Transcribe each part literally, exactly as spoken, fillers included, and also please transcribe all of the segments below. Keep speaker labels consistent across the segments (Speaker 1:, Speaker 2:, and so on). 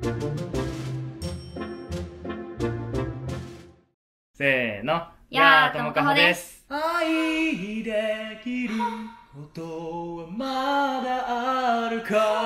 Speaker 1: せーの、
Speaker 2: やー
Speaker 1: ともかほです。
Speaker 3: 愛できることはまだある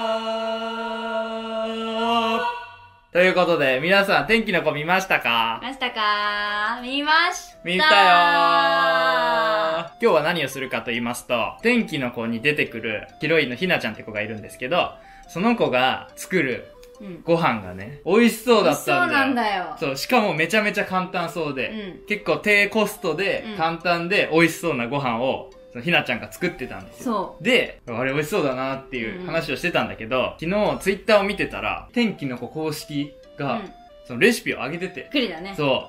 Speaker 3: か。
Speaker 1: ということで、皆さん、天気の子見ましたか？
Speaker 2: 見ましたか？見ました
Speaker 1: 見たよー。今日は何をするかと言いますと、天気の子に出てくるヒロインのひなちゃんって子がいるんですけど、その子が作るご飯がね、美味しそうだったんだよ。
Speaker 2: そうなんだよ。
Speaker 1: そう、しかもめちゃめちゃ簡単そうで、
Speaker 2: うん、
Speaker 1: 結構低コストで、簡単で美味しそうなご飯を、そのひなちゃんが作ってたんですよ。
Speaker 2: そう。
Speaker 1: で、あれ美味しそうだなっていう話をしてたんだけど、うん、昨日ツイッターを見てたら、天気の子公式が、うん、そのレシピを上げてて。
Speaker 2: びっくりだね。
Speaker 1: そう。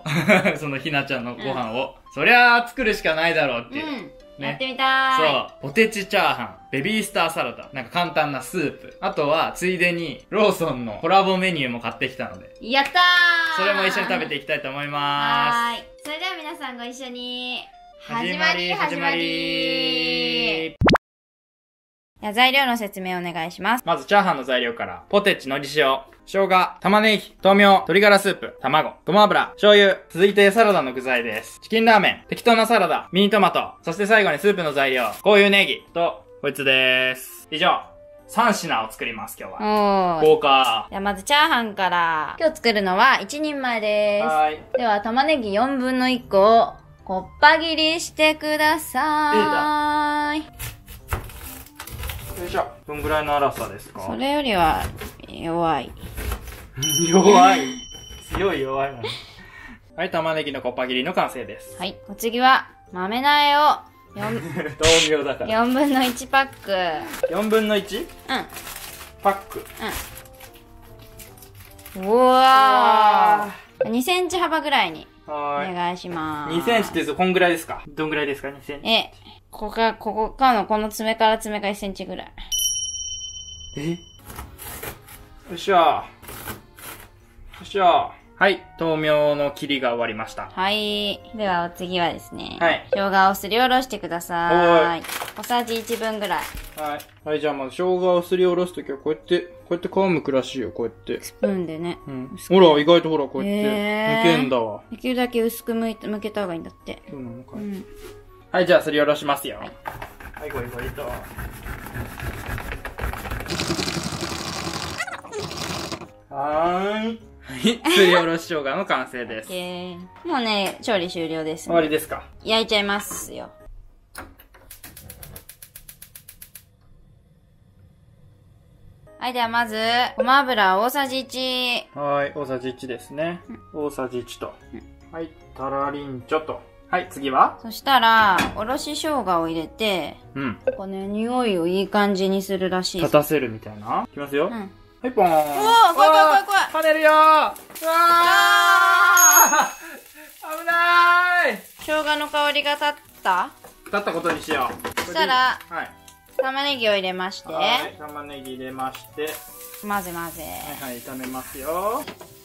Speaker 1: そのひなちゃんのご飯を、うん、そりゃあ作るしかないだろうっていう。うん
Speaker 2: ね、やってみたーい。
Speaker 1: そう。ポテチチャーハン、ベビースターサラダ、なんか簡単なスープ。あとは、ついでに、ローソンのコラボメニューも買ってきたので。
Speaker 2: やったー。
Speaker 1: それも一緒に食べていきたいと思いま
Speaker 2: ーす。はーい。それでは皆さんご一緒に。
Speaker 1: 始まり、始まり。
Speaker 2: いや、材料の説明お願いします。
Speaker 1: まず、チャーハンの材料から、ポテチ、のり塩、生姜、玉ねぎ、豆苗、鶏ガラスープ、卵、ごま油、醤油。続いてサラダの具材です。チキンラーメン、適当なサラダ、ミニトマト、そして最後にスープの材料、こういうネギと、こいつです。以上、さん品を作ります、今日は。
Speaker 2: おー。
Speaker 1: 豪華。
Speaker 2: じゃあまずチャーハンから。今日作るのはいちにんまえです。
Speaker 1: はい。
Speaker 2: では、玉ねぎよんぶんのいっこを、こっぱ切りしてくださーい。
Speaker 1: よいしょ。どんぐらいの粗さですか？
Speaker 2: それよりは、弱い。
Speaker 1: 弱い。強い弱いな。はい、玉ねぎのこっぱ切りの完成です。
Speaker 2: はい。お次は、豆苗をよん、
Speaker 1: 豆苗だから。
Speaker 2: よんぶんのいちパック。
Speaker 1: よんぶんのいち？
Speaker 2: うん。
Speaker 1: パック。
Speaker 2: うん。うわー。にセンチ幅ぐらいに。
Speaker 1: はい。
Speaker 2: お願いしまーす。
Speaker 1: にセンチってこんぐらいですか？どんぐらいですか？ にセンチ。
Speaker 2: え、ここか、ここかのこの爪から爪がいっセンチぐらい。
Speaker 1: え？よいしょ。よいしょ。はい。豆苗の切りが終わりました。
Speaker 2: はい。ではお次はですね。
Speaker 1: はい。
Speaker 2: 生姜をすりおろしてくださーい。小さじいちぶんぐらい。
Speaker 1: はい。はい、じゃあまず生姜をすりおろすときはこうやって、こうやって皮むくらしいよ、こうやって。
Speaker 2: スプーンでね。
Speaker 1: うん。ほら、意外とほら、こうやって、抜けんだわ。
Speaker 2: できるだけ薄くむいて、むけた方がいいんだって。
Speaker 1: そうなのか。
Speaker 2: うん。
Speaker 1: はい、じゃあすりおろしますよ。
Speaker 2: はい。
Speaker 1: はい、ごいごいと。はーい。はい、すりおろし生姜の完成です。
Speaker 2: オッケー。もうね、調理終了です、ね。
Speaker 1: 終わりですか？
Speaker 2: 焼いちゃいますよ。はい、ではまず、ごま油大さじいち。
Speaker 1: はい、大さじいちですね。うん、大さじいちと。うん、はい、たらりんちょと。はい、次は？
Speaker 2: そしたら、おろし生姜を入れて、
Speaker 1: うん。
Speaker 2: ここね、匂いをいい感じにするらしいです。
Speaker 1: 立たせるみたいな。いきますよ。うん。はい、ポーン。
Speaker 2: うわー、怖い怖い怖い怖い。
Speaker 1: 跳ねるよー。うわー危なーい。
Speaker 2: 生姜の香りが立った
Speaker 1: 立ったことにしよう。
Speaker 2: そしたら、
Speaker 1: はい。
Speaker 2: 玉ねぎを入れまして。
Speaker 1: はい、玉ねぎ入れまして。
Speaker 2: 混ぜ混ぜ。
Speaker 1: はいはい、炒めますよ。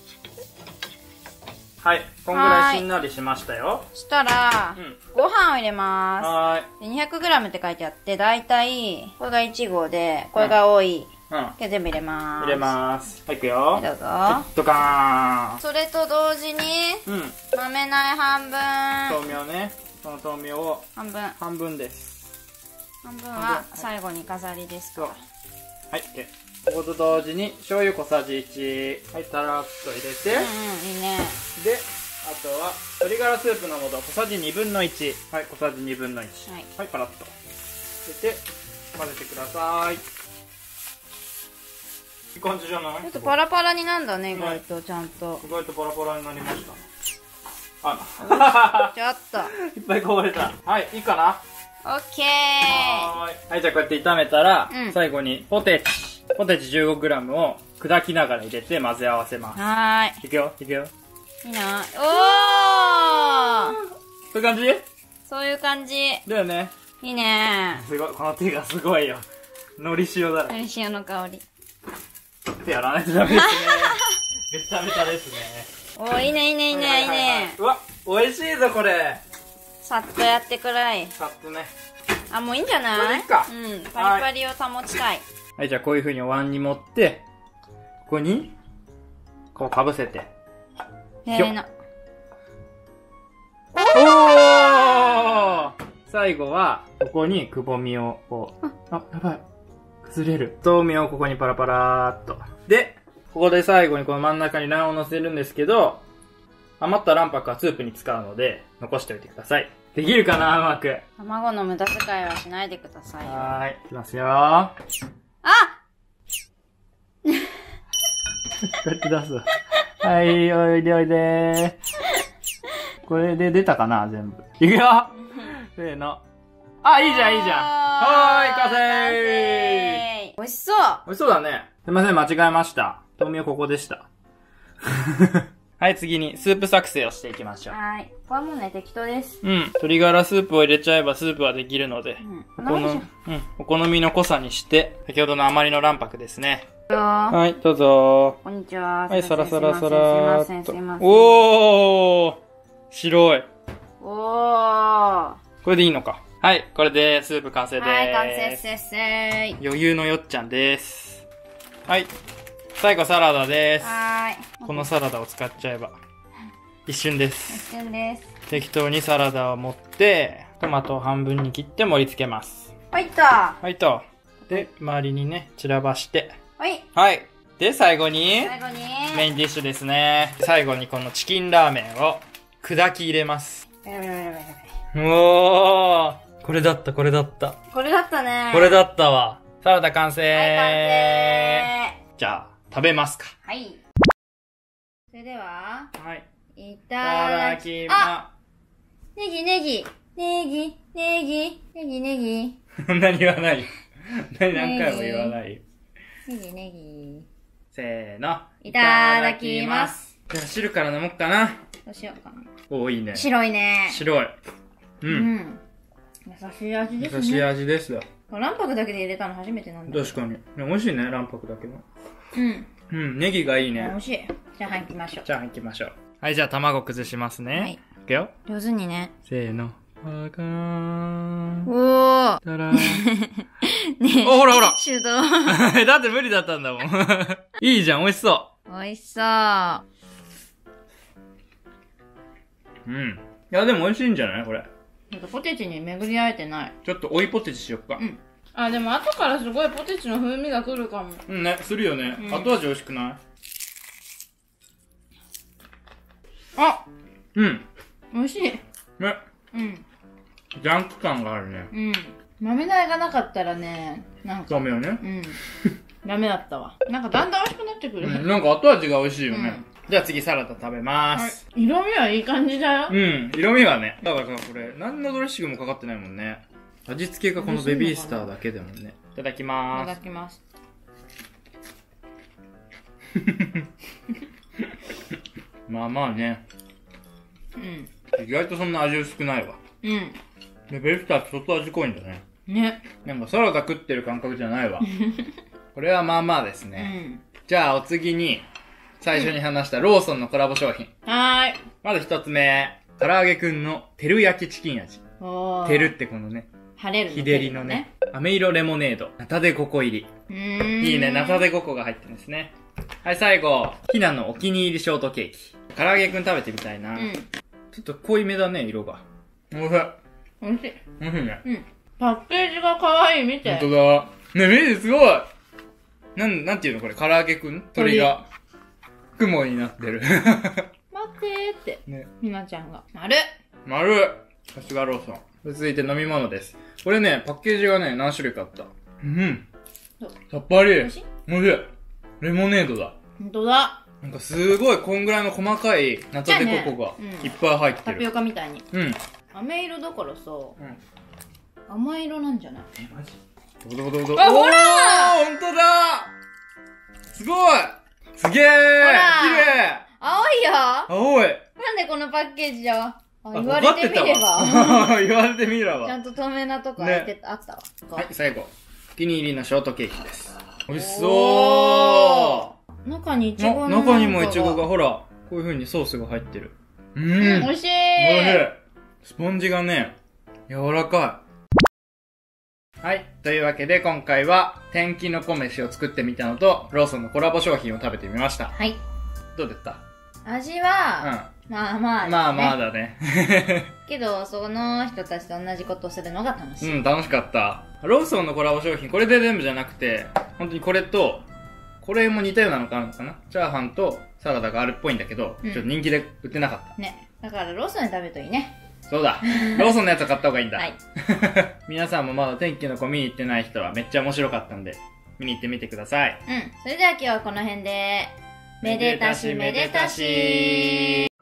Speaker 1: はい、こんぐらいしんなりしましたよ。
Speaker 2: そしたら、うん、ご飯を入れまーす。
Speaker 1: はい。
Speaker 2: にひゃくグラム って書いてあって、だいたい、これがいち号で、これが多い。うん。うん、全部入れまーす。
Speaker 1: 入れまーす。はい、いくよ。
Speaker 2: はい、どうぞ。
Speaker 1: ドカーン。
Speaker 2: それと同時に、うん。豆苗半分。
Speaker 1: 豆苗ね。その豆苗を。
Speaker 2: 半分。
Speaker 1: 半分です。
Speaker 2: 半分は最後に飾りですから。はい、
Speaker 1: OK。ここと同時に醤油小さじいち。はい、たらっと入れて。
Speaker 2: うんうん、いいね。
Speaker 1: で、あとは鶏ガラスープの素小さじにぶんのいち。はい、小さじにぶんのいち。はい、はい、パラッと。入れて、混ぜてください。いい感じじゃない？
Speaker 2: ちょっとパラパラになんだね、意外とちゃんと。
Speaker 1: 意外とパラパラになりました。
Speaker 2: あ、ちょっと。
Speaker 1: いっぱいこぼれた。はい、いいかな？
Speaker 2: オッケー。
Speaker 1: はーい。はい、じゃあこうやって炒めたら、うん、最後にポテチ。ポテチ じゅうごグラム を砕きながら入れて混ぜ合わせます。
Speaker 2: はーい。
Speaker 1: いくよ、いくよ。
Speaker 2: いいな。おー！
Speaker 1: そういう感じ？
Speaker 2: そういう感じ。
Speaker 1: だよね。
Speaker 2: いいね。
Speaker 1: すごい、この手がすごいよ。のり塩だらけ。
Speaker 2: のり塩の香り。
Speaker 1: 手やらないとダメですね。べったべたですね。
Speaker 2: おー、いいね、いいね、いいね、いいね。
Speaker 1: うわ、美味しいぞ、これ。
Speaker 2: さっとやってくらい。
Speaker 1: さっとね。
Speaker 2: あ、もういいんじゃない？
Speaker 1: これでいいか。
Speaker 2: うん、パリパリを保ちたい。
Speaker 1: はい、じゃあこういう風にお椀に盛って、ここに、 こうかぶせて。
Speaker 2: せーの。
Speaker 1: おー最後は、ここにくぼみをこう、あ、やばい。崩れる。豆苗をここにパラパラーっと。で、ここで最後にこの真ん中に卵黄を乗せるんですけど、余った卵白はスープに使うので、残しておいてください。できるかなうまく。
Speaker 2: 卵の無駄遣いはしないでくださいよ。
Speaker 1: はーい。いきますよー。
Speaker 2: あ
Speaker 1: こうやって出す。はい、おいでおいでー。これで出たかな全部。いくよせーの。あ、いいじゃん、いいじゃん。はーい、完成ー。
Speaker 2: 美味しそう。
Speaker 1: 美味しそうだね。すいません、間違えました。豆苗ここでした。はい、次にスープ作成をしていきましょう。
Speaker 2: はい。ここはもうね、適当です。
Speaker 1: うん。鶏ガラスープを入れちゃえばスープはできるので、
Speaker 2: うん。
Speaker 1: お好み、うん、お好みの濃さにして、先ほどの余りの卵白ですね。
Speaker 2: は
Speaker 1: はい、どうぞ
Speaker 2: こんにちは。
Speaker 1: はい、サラサラサラ
Speaker 2: すいま
Speaker 1: ーっと
Speaker 2: せん、すいません。
Speaker 1: おー白い。
Speaker 2: おー。
Speaker 1: これでいいのか。はい、これでスープ完成でーす。
Speaker 2: はい、完成せっせーい。
Speaker 1: 余裕のよっちゃんです。はい。最後サラダです。
Speaker 2: はーい。
Speaker 1: このサラダを使っちゃえば。一瞬です。
Speaker 2: 一瞬です。
Speaker 1: 適当にサラダを持って、トマトを半分に切って盛り付けます。
Speaker 2: はいった。
Speaker 1: はいと。で、周りにね、散らばして。
Speaker 2: はい。
Speaker 1: はい。で、最後に、
Speaker 2: 最後に、
Speaker 1: メインディッシュですね。最後にこのチキンラーメンを砕き入れます。
Speaker 2: ベラベラベラベラベ
Speaker 1: おー。これだった、これだった。
Speaker 2: ラこれだったね。
Speaker 1: これだったわ。サラダ完成。
Speaker 2: はい、完成。
Speaker 1: じゃあ、食べますか。
Speaker 2: はい。それでは、
Speaker 1: はい。
Speaker 2: い
Speaker 1: い
Speaker 2: た
Speaker 1: た
Speaker 2: だき、
Speaker 1: だき
Speaker 2: あ、
Speaker 1: ま、
Speaker 2: ネギネギ、ネギ、ネギ、ネギネギ、
Speaker 1: そんなに言わないよ。何何回も言わないよ。
Speaker 2: ネギネギ。
Speaker 1: せーの。
Speaker 2: いただきます。
Speaker 1: じゃあ汁から飲もうかな。
Speaker 2: どうしようかな。
Speaker 1: おー、いいね。
Speaker 2: 白いね。
Speaker 1: 白い。う。
Speaker 2: うんん。優しい味ですね。
Speaker 1: 優しい味ですよ。
Speaker 2: 卵白だけで入れたの初めてなんだ。
Speaker 1: 確かに。ね美味しいね、卵白だけの。
Speaker 2: うん。
Speaker 1: うん、ネギがいいね
Speaker 2: 美味。しい。じゃあ、はい、行きましょう。
Speaker 1: じゃあ行きましょう。はい、じゃあ卵崩しますね。
Speaker 2: はい。
Speaker 1: いくよ。
Speaker 2: 上手にね。
Speaker 1: せーの。パカーン。
Speaker 2: おー。
Speaker 1: たらー。
Speaker 2: ね
Speaker 1: お、ほらほら。
Speaker 2: 手動。
Speaker 1: だって無理だったんだもん。いいじゃん、美味しそ
Speaker 2: 美味しそう。な
Speaker 1: う。うん。いや、でも美味しいんじゃないこれ。
Speaker 2: んかポテチに巡り合えてない。
Speaker 1: ちょっと追いポテチしよっか。
Speaker 2: うんあ、でも後からすごいポテチの風味が来るかも。
Speaker 1: うんね、するよね。
Speaker 2: うん
Speaker 1: 後味美味しくない
Speaker 2: あ、
Speaker 1: うん。
Speaker 2: 美味しい。
Speaker 1: ね。
Speaker 2: うん。
Speaker 1: ジャンク感があるね。
Speaker 2: うん。豆苗がなかったらね、なんか。
Speaker 1: 豆苗ね。
Speaker 2: うん。ダメだったわ。なんかだんだん美味しくなってくる。
Speaker 1: うん、なんか後味が美味しいよね。
Speaker 2: うん
Speaker 1: じゃあ次サラダ食べまーす。
Speaker 2: はい色味はいい感じだよ。
Speaker 1: うん、色味はね。だからこれ、何のドレッシングもかかってないもんね。味付けがこのベビースターだけだもんね。いただき
Speaker 2: い
Speaker 1: まーす。
Speaker 2: ただきます。
Speaker 1: まあまあね。
Speaker 2: うん。
Speaker 1: 意外とそんな味薄くないわ。
Speaker 2: うん。
Speaker 1: ベビースターって外味濃いんだね。
Speaker 2: ね。
Speaker 1: なんかサラダ食ってる感覚じゃないわ。これはまあまあです
Speaker 2: う
Speaker 1: ね。
Speaker 2: ん。
Speaker 1: じゃあお次に、最初に話したローソンのコラボ商品。
Speaker 2: はーい。
Speaker 1: まず一つ目。唐揚げくんの照る焼きチキン味。
Speaker 2: おー。
Speaker 1: 照るってこのね、
Speaker 2: 晴れる
Speaker 1: 日照りのね。、飴色レモネード。ナタデココ入り。
Speaker 2: うーん。
Speaker 1: いいね、ナタデココが入ってるんですね。はい、最後。ひなのお気に入りショートケーキ。唐揚げくん食べてみたいな。
Speaker 2: うん。
Speaker 1: ちょっと濃いめだね、色が。おいしい。
Speaker 2: 美味しい。
Speaker 1: おいしいね。
Speaker 2: うん。パッケージが可愛い、見て。
Speaker 1: ほんとだ。ね、見て、すごい。なん、なんていうのこれ、唐揚げくん鳥が。雲になってる。
Speaker 2: 待ってーって。
Speaker 1: ね。
Speaker 2: ひなちゃんが。丸
Speaker 1: 丸さすがローソン。続いて飲み物です。これね、パッケージがね、何種類かあった。うん。
Speaker 2: どう
Speaker 1: さっぱり。
Speaker 2: 美味しい
Speaker 1: おいしい。レモネードだ。
Speaker 2: ほんとだ。
Speaker 1: なんかすごいこんぐらいの細かいナタデココが
Speaker 2: じゃあねうん
Speaker 1: いっぱい入って
Speaker 2: タピ
Speaker 1: る。
Speaker 2: オカみたいに。
Speaker 1: うん。
Speaker 2: 飴色だからさ、
Speaker 1: うん。
Speaker 2: 甘い色なんじゃない
Speaker 1: え、マジどどどどど。
Speaker 2: あほら
Speaker 1: ーほんとだすごいすげー
Speaker 2: ら
Speaker 1: 綺麗
Speaker 2: 青いよな
Speaker 1: 青い
Speaker 2: んでこのパッケージじゃあ
Speaker 1: あ
Speaker 2: 言われてみれば。
Speaker 1: わかってたわ言われてみれ
Speaker 2: ちゃ
Speaker 1: ば。
Speaker 2: んと透明なとこ開いてた、あったわ。
Speaker 1: はい、最後。お気に入りのショートケーキです。美味しそ
Speaker 2: おー中にイチ
Speaker 1: ー
Speaker 2: ゴの
Speaker 1: な中にもイチゴが、
Speaker 2: が。
Speaker 1: ほら、こういう風にソースが入ってる。う
Speaker 2: うん、
Speaker 1: ん。
Speaker 2: 美味しい。
Speaker 1: おいしい。スポンジがね、柔らかい。はい。というわけで今回は、天気のこ飯を作ってみたのと、ローソンのコラボ商品を食べてみました。
Speaker 2: はい。
Speaker 1: どうだった？
Speaker 2: 味は、
Speaker 1: う
Speaker 2: まあまあ、
Speaker 1: ん。まあまあだね。
Speaker 2: けど、その人たちと同じことをするのが楽しい。
Speaker 1: うん、楽しかった。ローソンのコラボ商品、これで全部じゃなくて、本当にこれと、これも似たようなのがあるのかな？チャーハンとサラダがあるっぽいんだけど、
Speaker 2: うん
Speaker 1: ちょっと人気で売ってなかった。
Speaker 2: ね。だからローソンで食べるといいね。
Speaker 1: そうだ。ローソンのやつを買った方がいいんだ。
Speaker 2: はい。
Speaker 1: 皆さんもまだ天気の子見に行ってない人はめっちゃ面白かったんで、見に行ってみてください。
Speaker 2: うん。それでは今日はこの辺で、めでたしめでたし